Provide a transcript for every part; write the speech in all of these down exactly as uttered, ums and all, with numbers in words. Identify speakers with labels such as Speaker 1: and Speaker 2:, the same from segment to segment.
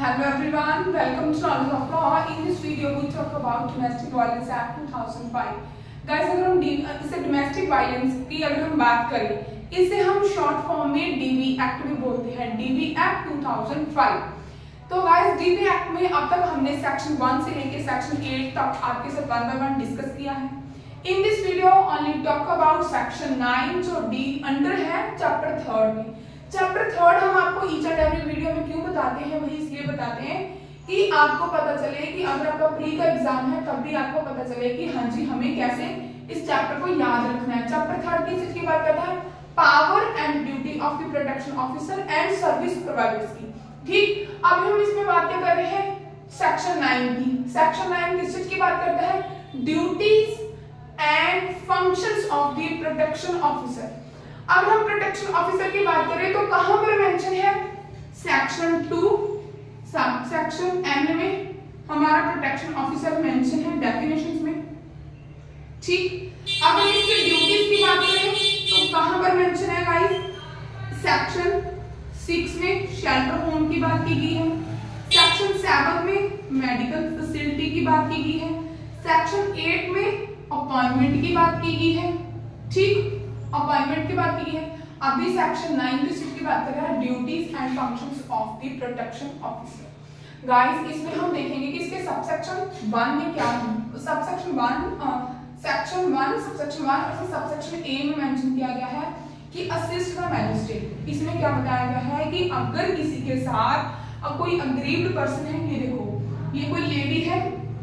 Speaker 1: Hello everyone, welcome to Knowledge of Law. In this video we talk about Domestic Violence Act two thousand five. Guys, अगर हम इसे domestic violence की अगर हम बात करें, इसे हम शॉर्ट फॉर्म में डी वी एक्ट भी बोलते हैं, D V act two thousand five. तो गाइस डी वी एक्ट में अब तक हमने सेक्शन वन से लेके सेक्शन एट तक आपके साथ वन बाय वन डिस्कस किया है. In this video only talk about section nine जो डी अंडर है चैप्टर थर्ड में. चैप्टर थर्ड हम आपको ईच एंड एवरी वीडियो में क्यों बताते हैं, वही इसलिए बताते हैं कि आपको पता चले कि अगर आपका प्री का एग्जाम है तब भी आपको पता चले कि हाँ जी हमें कैसे इस चैप्टर को याद रखना है. चैप्टर थर्ड किस चीज की बात करता है? Power and duty of the protection officer and service providers की. ठीक, अब हम इसमें बात क्या कर रहे हैं? सेक्शन नाइन की. सेक्शन नाइन किस चीज की बात करता है? Duties and functions of the protection officer. अब हम प्रोटेक्शन ऑफिसर की बात करें तो कहां पर मेंशन है? Section two sub section N में हमारा प्रोटेक्शन ऑफिसर मेंशन है डेफिनेशंस में. ठीक, अब हम इसकी ड्यूटीज की बात करें तो कहां पर मेंशन है गाइस? सेक्शन सिक्स में शेल्टर होम की बात की गई है. सेक्शन सेवन में मेडिकल फैसिलिटी की बात की गई है. सेक्शन एट में अपॉइंटमेंट की बात की गई है. ठीक, अपॉइंटमेंट की बात की है. अभी सेक्शन नाइन की बात कर रहा है duties and functions of the protection officer. Guys इसमें हम देखेंगे कि इसके सबसेक्शन वन में क्या है. Subsection one section one subsection one और सबसेक्शन ए में मेंशन किया गया है कि असिस्ट द मैजिस्ट्रेट. इसमें क्या बताया गया है कि अगर किसी के साथ अब कोई अग्रीव्ड पर्सन है, ये देखो ये कोई लेडी है,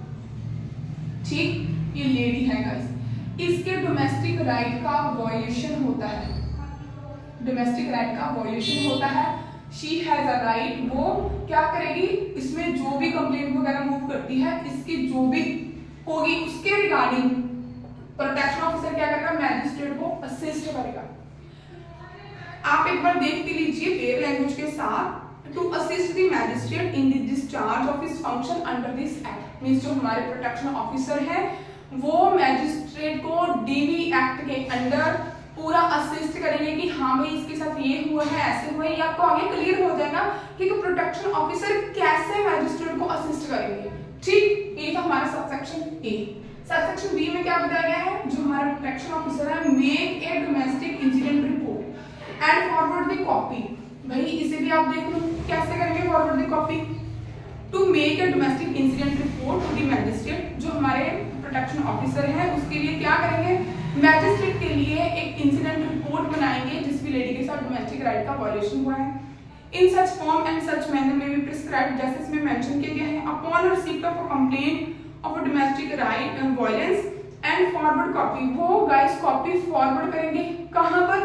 Speaker 1: ठीक, ये लेडी है गाइस, इसके डोमेस्टिक राइट का वायलेशन होता है, डोमेस्टिक राइट का वायलेशन होता है. शी हैज अ राइट, वो क्या करेगी, इसमें जो भी कंप्लेंट वगैरह मूव करती है इसकी जो भी होगी उसके रिगार्डिंग प्रोटेक्शन ऑफिसर क्या करेगा? मैजिस्ट्रेट को असिस्ट करेगा. आप एक बार देख लीजिए फेयर लैंग्वेज के साथ. To assist the magistrate in the discharge of his function under this act. Means जो हमारे प्रोटेक्शन ऑफिसर है वो मैजिस्ट्रेट को डीवी एक्ट के अंडर पूरा असिस्ट करेंगे कि हाँ भाई इसके साथ ये हुआ है, ऐसे हुआ है. ये आपको आगे क्लियर हो जाएगा कि प्रोटेक्शन ऑफिसर कैसे मैजिस्ट्रेट को असिस्ट करेंगे. ठीक, ये था हमारा सबसेक्शन ए. सबसेक्शन बी में क्या बताया गया है? जो हमारा प्रोटेक्शन ऑफिसर है make a domestic incident report and forward the copy. भाई इसे भी आप देख लो कैसे करेंगे forward the copy. To make a domestic incident report to the magistrate. जो हमारे प्रोटेक्शन ऑफिसर है उसके लिए क्या करेंगे? मैजिस्ट्रेट के लिए एक इंसिडेंट रिपोर्ट बनाएंगे जिस भी लेडी के साथ डोमेस्टिक राइट का वायलेशन हुआ है. In such form and such manner में भी प्रिस्क्राइब्ड, जैसे इसमें मेंशन किया गया है. Upon receipt of a complaint of a domestic right and violence and forward copy. वो गाइस कॉपी फॉरवर्ड करेंगे कहां पर?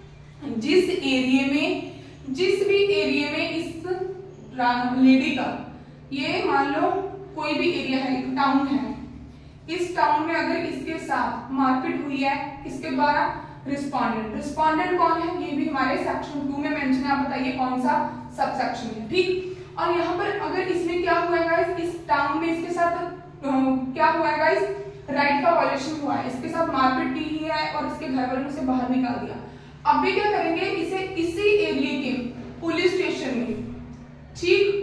Speaker 1: जिस एरिया में, जिस भी एरिया में इस लेडी का, ये मान लो कोई भी एरिया है, एक टाउन है, इस टाउन में अगर इसके साथ मारपीट हुई है इसके द्वारा रिस्पोंडेंट. रिस्पोंडेंट कौन है? ये भी हमारे सेक्शन टू में मेंशन है. आप बताइए कौन सा सबसेक्शन है. ठीक, और यहाँ पर अगर इसमें क्या हुआ है गाइस, इस टाउन में इसके साथ आ, क्या हुआ है गाइस? राइट का वायलेशन हुआ है, इसके साथ मारपीट की है और इसके घर वालों ने उसे बाहर निकाल दिया. अब भी क्या करेंगे? इसे इसी एरिया के पुलिस स्टेशन में, ठीक,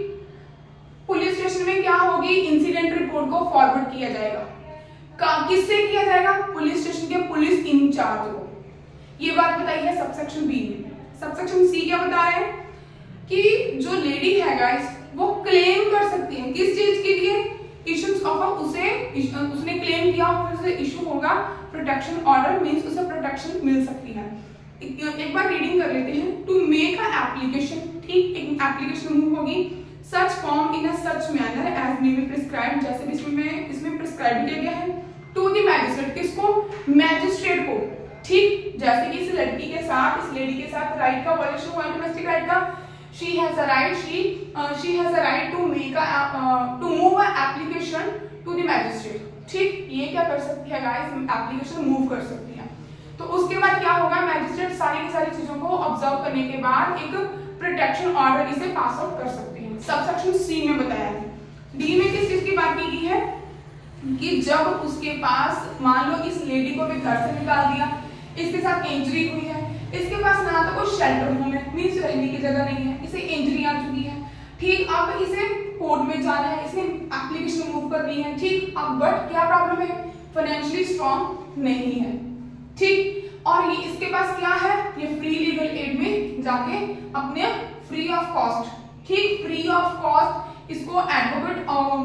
Speaker 1: पुलिस स्टेशन में क्या होगी? इंसिडेंट रिपोर्ट को फॉरवर्ड किया जाएगा. किससे किया जाएगा? पुलिस स्टेशन के पुलिस इंचार्ज को. ये बात बताई है सबसेक्शन बी में. सबसेक्शन सी क्या बता रहे हैं कि जो लेडी है गाइस वो क्लेम कर सकती है किस चीज के लिए? इश्यूज ऑफ उसे उसने क्लेम किया और उसे इशू होगा प्रोटेक्शन ऑर्डर, मींस उसे प्रोटेक्शन मिल सकती है. एक बार रीडिंग कर लेते हैं. टू मेक अ एप्लीकेशन, ठीक, एक एप्लीकेशन मूव होगी. Such form in a such manner as may be prescribed, जैसे भी इसमें इसमें प्रिस्क्राइब किया गया है. टू द मैजिस्ट्रेट, किसको? मैजिस्ट्रेट को. ठीक, जैसे कि इस लड़की के साथ, इस लेडी के साथ राइट का वायलेशन हुआ है, डोमेस्टिक राइट का. She has a right, she she has a right to make a to move a application to the magistrate. ठीक, ये क्या कर सकती है गाइस? एप्लीकेशन मूव कर सकती है. तो उसके बाद क्या होगा? मैजिस्ट्रेट सारी की सारी चीजों को ऑब्जर्व करने के बाद एक प्रोटेक्शन ऑर्डर इसे पास आउट कर सकती है. सबसेक्शन सी में बताया है. डी में किस चीज की बात की गई है कि जब उसके पास मान लो इस लेडी को भी घर से निकाल दिया, इसके साथ इंजरी हुई है, इसके पास ना तो कोई शेल्टर होम है, मींस रहने की जगह नहीं है, इसे इंजरी आ चुकी है. ठीक, अब इसे कोर्ट में जाना है, इसने एप्लीकेशन मूव करनी है, ठीक। अब बट क्या प्रॉब्लम है, फाइनेंशियली स्ट्रॉन्ग नहीं है, ठीक। और ये इसके पास क्या है, ये फ्री लीगल एड में जाके अपने फ्री ऑफ कॉस्ट, ठीक, फ्री ऑफ कॉस्ट इसको एडवोकेट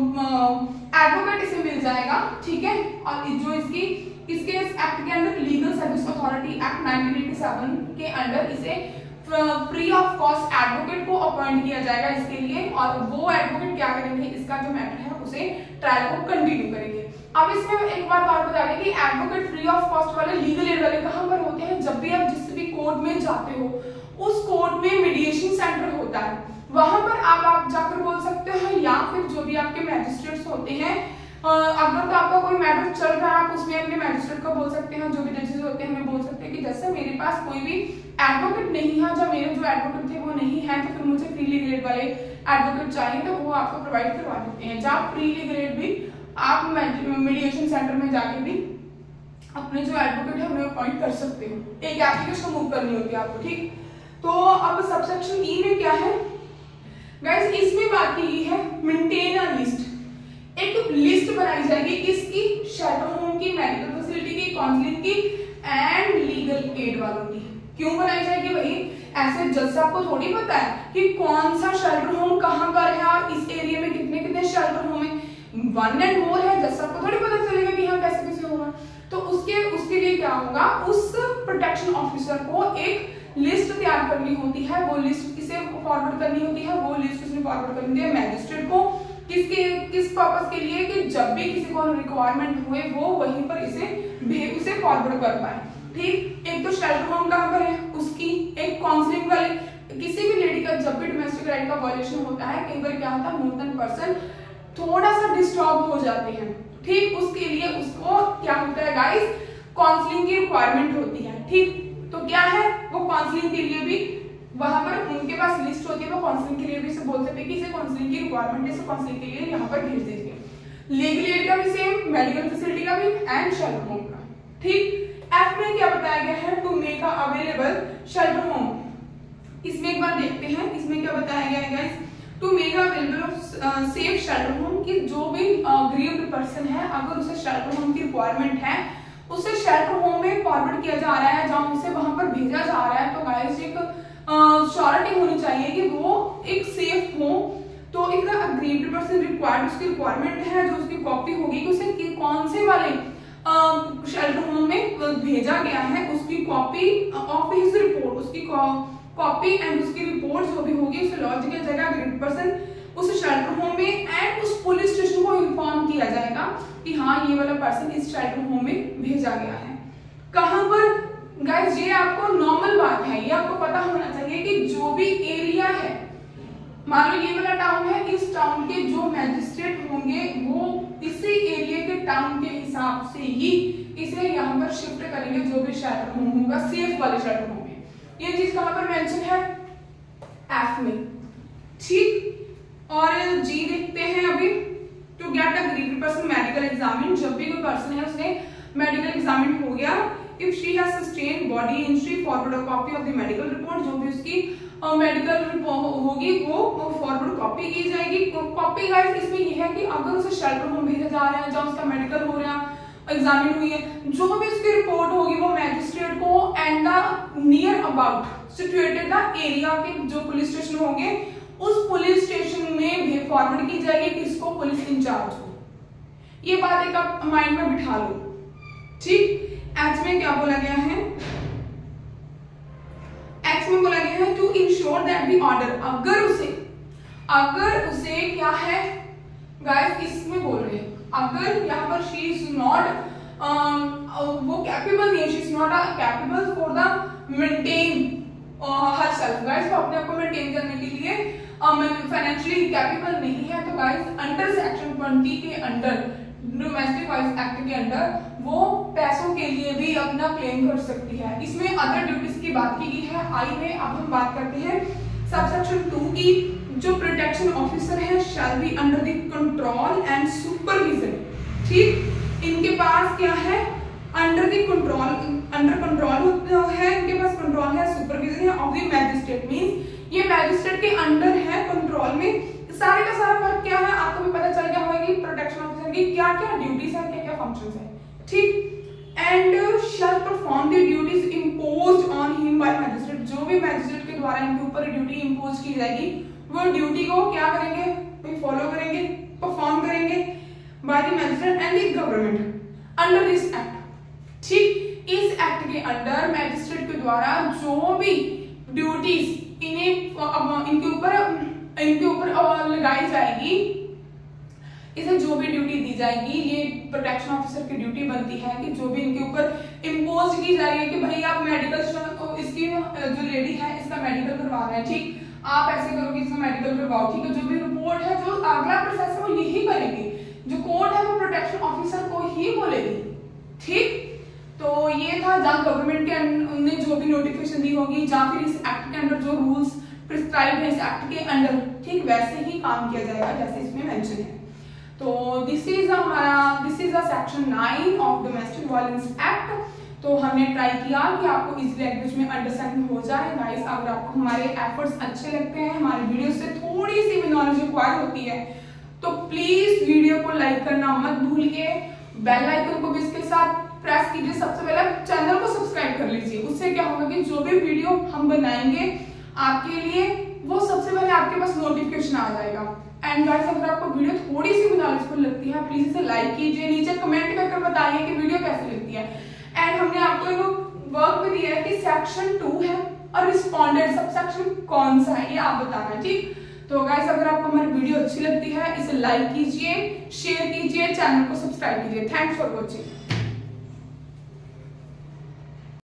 Speaker 1: एडवोकेट इसे मिल जाएगा, ठीक है। और जो इसकी इसके एक्ट के अंदर legal service authority act nineteen eighty seven के अंडर इसे फ्री ऑफ कॉस्ट एडवोकेट को अपॉइंट किया जाएगा इसके लिए, और वो एडवोकेट क्या करेंगे, इसका जो मैटर है उसे ट्रायल को कंटिन्यू करेंगे। अब इसमें एक बात और बता दें कि एडवोकेट फ्री ऑफ कॉस्ट वाले लीगल एड वाले कहां पर होते हैं, जब भी आप जिस भी कोर्ट में जाते हो उस कोर्ट में मीडिएशन सेंटर होता है, वहां पर आप आप जाकर बोल सकते हो, या फिर जो भी आपके मैजिस्ट्रेट्स होते हैं, अगर तो आपका कोई मैटर चल रहा है आप उसमें अपने मैजिस्ट्रेट को बोल सकते हैं, जो भी जजेस होते हैं हमें बोल सकते हैं कि जैसे मेरे पास कोई भी एडवोकेट नहीं है, जब मेरे जो एडवोकेट थे वो नहीं है, तो फिर मुझे फ्री लीगल एड वाले एडवोकेट चाहिए, तो वो आपको प्रोवाइड करवा देते हैं। जहाँ फ्री लीगल एड भी आप मीडिएशन सेंटर में जाके भी अपने जो एडवोकेट है उन्हें अपॉइंट कर सकते हो, एक एप्लीकेशन मूव करनी होती है आपको, ठीक। तो अब सबसेक्शन ई में क्या है गाइस, इसमें बात की है मेंटेन अ लिस्ट, एक लिस्ट बनाई जाएगी किसकी, शेल्टर होम की, मेडिकल फैसिलिटी की, काउंसलिंग की एंड लीगल एड वालों की। क्यों बनाई जाएगी भाई, ऐसे जज साहब को थोड़ी पता है कि कौन सा शेल्टर होम कहां पर है और इस एरिया में कितने कितने शेल्टर होम है, वन एंड मोर है, जज साहब को थोड़ी पता चलेगा कि यहाँ कैसे कैसे होगा। तो उसके उसके लिए क्या होगा, उस प्रोटेक्शन ऑफिसर को एक लिस्ट तैयार करनी होती है, वो लिस्ट किसे फॉरवर्ड करनी होती है, वो लिस्ट उसने फॉरवर्ड करनी होती है मैजिस्ट्रेट को, किसके किस पर्पस के लिए, कि जब भी किसी को रिक्वायरमेंट हुए वो वहीं पर इसे उसे फॉरवर्ड कर पाए, ठीक। एक तो शेल्टर होम कहां पर है उसकी, एक काउंसलिंग वाले, किसी भी लेडी का जब भी डोमेस्टिक राइट का वायलेशन होता है, कई बार क्या होता है मोर देन पर्सन थोड़ा सा डिस्टर्ब हो जाते हैं, ठीक, उसके लिए उसको क्या होता है गाइस, काउंसलिंग की रिक्वायरमेंट होती है, ठीक। तो क्या है, वो काउंसलिंग के लिए भी वहां पर उनके पास लिस्ट होती है, वो काउंसलिंग के लिए भी इसे बोल सकते हैं कि इसे काउंसलिंग की रिक्वायरमेंट है, इसे काउंसलिंग के लिए यहाँ पर भेज दीजिए। लीगल एड का भी सेम, मेडिकल फैसिलिटी का भी एंड शेल्टर होम का, ठीक। एफ में क्या बताया गया है, to make available shelter home, इसमें एक बार देखते हैं इसमें क्या बताया गया है guys, to make available safe shelter home, कि जो भी ग्रीव्ड पर्सन है अगर उसे शेल्टर होम की रिक्वायरमेंट है उसे शेल्टर होम में फॉरवर्ड किया जा रहा है, जहां उसे वहां पर भेजा जा रहा है, तो गाइस एक श्योरिटी होनी चाहिए कि वो एक सेफ हो। तो if the aggrieved person required, उसकी रिक्वायरमेंट है जो उसकी कॉपी होगी कि उसे कौन से वाले शेल्टर होम में भेजा गया है, उसकी कॉपी ऑफ हिज रिपोर्ट, उसकी कॉपी एंड उसकी रिपोर्ट जो भी होगी उसे लॉन्च किया जाएगा अग्रीव्ड पर्सन उस शेल्टर होम में, एंड उस पुलिस स्टेशन को इन्फॉर्म किया जाएगा कि हाँ ये वाला पर्सन इस शेल्टर होम में भेजा गया है। कहां पर गाइस, ये आपको नॉर्मल बात है, ये आपको पता होना चाहिए कि जो भी एरिया है, मान लो ये वाला टाउन है, इस टाउन के जो मैजिस्ट्रेट होंगे वो इसी एरिया के टाउन के हिसाब से ही इसे यहाँ पर शिफ्ट करेंगे, जो भी शेल्टर होम होगा सेफ वाले शेल्टर होम में। ये चीज कहां पर मेंशन है, एफ में, ठीक। और जी देखते हैं अभी, to get aggrieved person medical examine, जब भी कोई पर्सन है उसने मेडिकल एग्जामिन हो गया, if she has sustained body injury forward a copy of the medical report, जो भी उसकी मेडिकल रिपोर्ट होगी वो फॉरवर्ड कॉपी की जाएगी। कॉपी गाइस इसमें यह है कि अगर उसे शेल्टर होम भेजा जा रहा है जहां उसका मेडिकल हो रहा है, एग्जामिन हुई है, जो भी उसकी रिपोर्ट होगी वो मैजिस्ट्रेट को and the near about situated the area के जो पुलिस स्टेशन होंगे उस पुलिस स्टेशन में फॉरवर्ड की जाएगी, किसको, पुलिस इंचार्ज को। ये बात एक आप माइंड में बिठा लो, ठीक। एच में क्या बोला गया है, एक्स में बोला गया है to ensure that the order, अगर उसे अगर उसे क्या है गाइस, इसमें बोल रहे हैं अगर यहाँ पर शी इज नॉट वो कैपेबल नहीं है, she is not capable for the maintain herself, guys वो अपने आप को मेंटेन करने के लिए फाइनेंशियली कैपेबल नहीं है, तो गाइस अंडर सेक्शन ट्वेंटी के अंडर डोमेस्टिक वाइज एक्ट के अंडर वो पैसों के लिए भी अपना क्लेम कर सकती है। इसमें अदर ड्यूटीज की बात की गई है। आई में अब हम बात करते हैं सबसेक्शन टू की, जो प्रोटेक्शन ऑफिसर है shall be under the control and supervision, ठीक। इनके पास क्या है, under the control under control है, इनके पास कंट्रोल है, सुपरविजन है ऑफ द मैजिस्ट्रेट, मींस ये मैजिस्ट्रेट के अंडर है, कंट्रोल में सारे का सारा वर्क क्या है आपको भी पता चल गया होगा कि प्रोटेक्शन ऑफिसर की क्या क्या ड्यूटीज है, क्या क्या फंक्शंस है, ठीक। And shall perform the duties imposed on him by magistrate, जो भी मैजिस्ट्रेट के द्वारा इनके ऊपर ड्यूटी इम्पोज की जाएगी वो ड्यूटी को क्या करेंगे, फॉलो करेंगे, परफॉर्म करेंगे by the magistrate and the government under this act, ठीक। इस एक्ट के अंडर मैजिस्ट्रेट के द्वारा जो भी ड्यूटीज इन्हें इनके ऊपर इनके ऊपर लगाई जाएगी, इसे जो भी ड्यूटी दी जाएगी, ये प्रोटेक्शन ऑफिसर की ड्यूटी बनती है कि जो भी इनके ऊपर इम्पोज की जाएगी कि भाई आप मेडिकल, इसकी जो लेडी है इसका मेडिकल करवा रहे हैं, ठीक, आप ऐसे करोगे इसका मेडिकल करवाओ, ठीक है। जो भी रिपोर्ट है, जो अगला प्रोसेस है वो यही करेगी, जो कोर्ट है वो प्रोटेक्शन ऑफिसर को ही बोलेगी, ठीक। तो ये था जहाँ गवर्नमेंट के ने जो भी नोटिफिकेशन दी होगी, जहाँ फिर इस एक्ट के अंदर जो रूल्स प्रिस्क्राइब है इस एक्ट के अंडर, ठीक, वैसे ही काम किया जाएगा जैसे इसमें मेंशन है। तो दिस इज हमारा this is a section nine of domestic violence act. तो हमने ट्राई किया कि आपको इस लैंग्वेज में अंडरस्टैंडिंग हो जाए। गाइस, अगर आपको हमारे एफर्ट्स अच्छे लगते हैं, हमारे वीडियो से थोड़ी सी भी नॉलेज रिक्वायर होती है, तो प्लीज वीडियो को लाइक करना मत भूलिए, बेल आइकन को भी इसके साथ प्रेस कीजिए, सबसे पहले चैनल को सब्सक्राइब कर लीजिए। उससे क्या होगा कि जो भी वीडियो हम बनाएंगे आपके लिए, वो सबसे पहले आपके पास नोटिफिकेशन आ जाएगा। एंड गाइस, अगर आपको वीडियो थोड़ी सी भी नॉलेजफुल लगती है, प्लीज इसे लाइक कीजिए, नीचे कमेंट करके बताइए कि वीडियो कैसी लगती है। एंड हमने आपको एक वर्क भी दिया है कि सेक्शन टू है और रिस्पॉन्डेंट सब सेक्शन कौन सा है ये आप बताना, ठीक। तो गाइस, अगर आपको हमारी वीडियो अच्छी लगती है, इसे लाइक कीजिए, शेयर कीजिए, चैनल को सब्सक्राइब कीजिए। Thanks for watching.